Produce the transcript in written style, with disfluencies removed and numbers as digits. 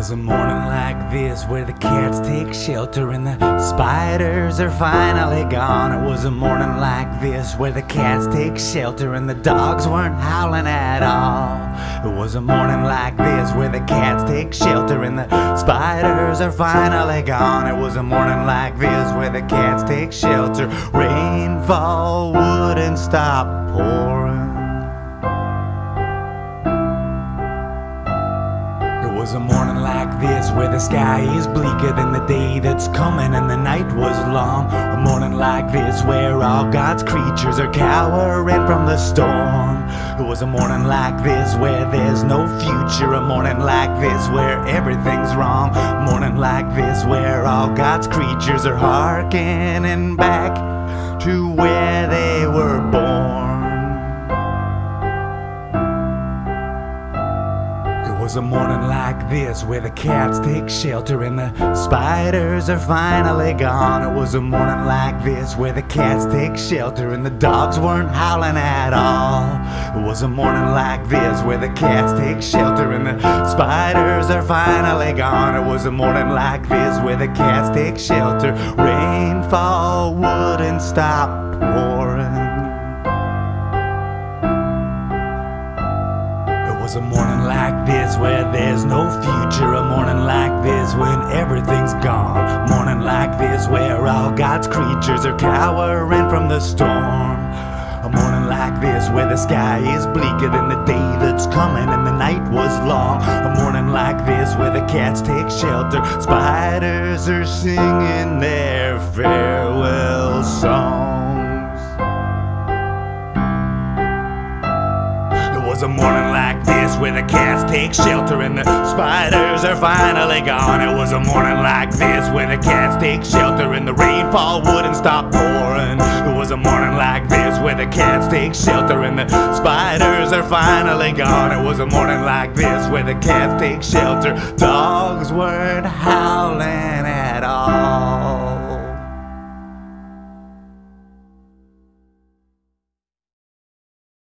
was a morning like this where the cats take shelter and the spiders are finally gone. It was a morning like this where the cats take shelter and the dogs weren't howling at all. It was a morning like this where the cats take shelter and the spiders are finally gone. It was a morning like this where the cats take shelter. Rainfall wouldn't stop pouring. It was a morning like this where the sky is bleaker than the day that's coming and the night was long. A morning like this where all God's creatures are cowering from the storm. It was a morning like this where there's no future. A morning like this where everything's wrong. A morning like this where all God's creatures are hearkening back to where they were born. It was a morning like this where the cats take shelter and the spiders are finally gone. It was a morning like this where the cats take shelter and the dogs weren't howling at all. It was a morning like this where the cats take shelter and the spiders are finally gone. It was a morning like this where the cats take shelter. Rainfall wouldn't stop pouring. It was a morning like this where there's no future. A morning like this when everything's gone. A morning like this where all God's creatures are cowering from the storm. A morning like this where the sky is bleaker than the day that's coming and the night was long. A morning like this where the cats take shelter. Spiders are singing their farewell songs. It was a morning like this where the cats take shelter and the spiders are finally gone. It was a morning like this where the cats take shelter and the rainfall wouldn't stop pouring. It was a morning like this where the cats take shelter and the spiders are finally gone. It was a morning like this where the cats take shelter. Dogs weren't howling at all.